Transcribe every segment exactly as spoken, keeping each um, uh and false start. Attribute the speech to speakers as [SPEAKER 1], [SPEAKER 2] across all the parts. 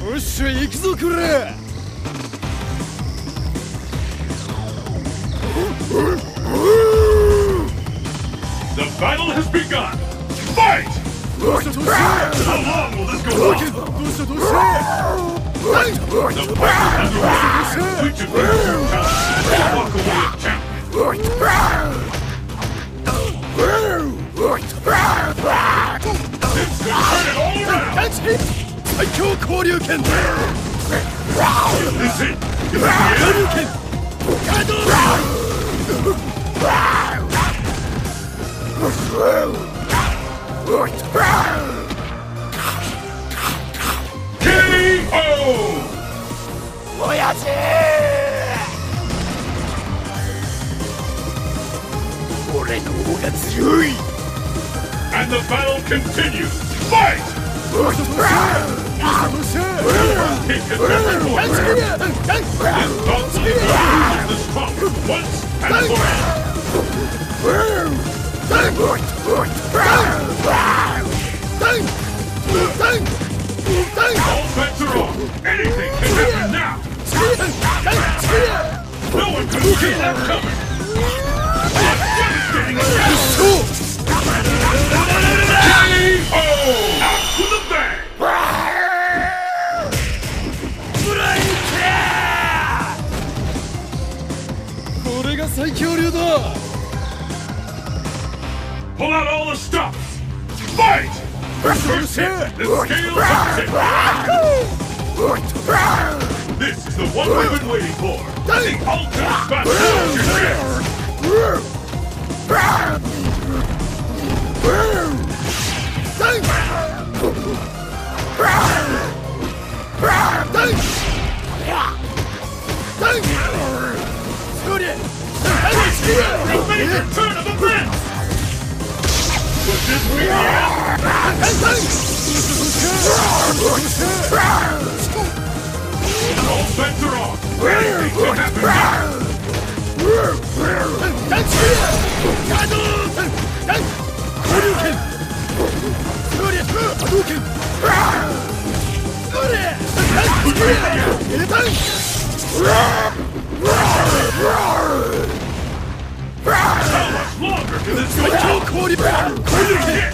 [SPEAKER 1] よっしゃ行くぞこれ。
[SPEAKER 2] The battle has begun! Fight! How long will this go on? The battle has begun! Which of these two talents will walk away as champion? This could turn it all around!
[SPEAKER 1] 最強交流剣。
[SPEAKER 2] Is this it? Is this the end? ケーオー!
[SPEAKER 1] 親父。俺の方が強い。
[SPEAKER 2] And the battle continues! Fight! This kick has never more. This bout will be the stronger once and forever. All bets are off. Anything can happen now. No one can see that coming. A devastating attack. K O! Out with a bang!
[SPEAKER 1] これが最強流だ。
[SPEAKER 2] Pull out all the stops! Fight! First hit, the scales are tipped. This is the one we've been waiting for. The ultimate battle of your chance. The major turn of events! Would this be the end? All bets are off. Anything can happen now. How much longer can this go on? There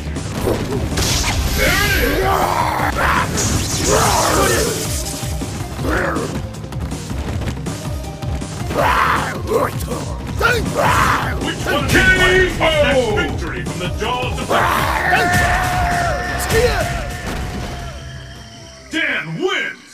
[SPEAKER 2] Which one can fight next victory from the jaws of the... Dan wins!